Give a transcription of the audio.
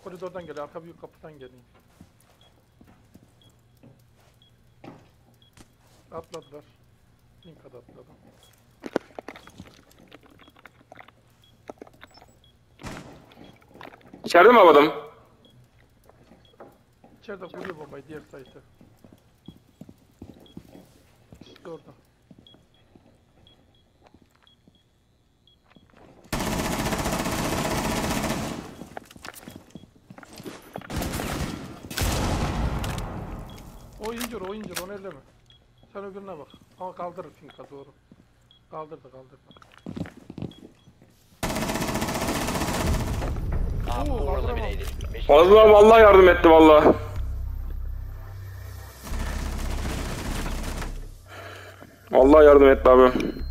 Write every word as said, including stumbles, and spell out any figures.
koridordan geliyor. Arka büyük kapıdan geliyor. Atladılar. Linka'da atladı. İçeride mi adam? İçeride vuruyor bombayı diğer site'e. İşte orada. O incir, o incir, onu elleme. Sen öbürüne bak. Ama kaldırır Finka doğru. Kaldırdı, kaldırdı. Op Oo, four kaldıramam. eliminated. Mission Fazla abi vallahi yardım etti vallahi. Vallahi yardım etti abi.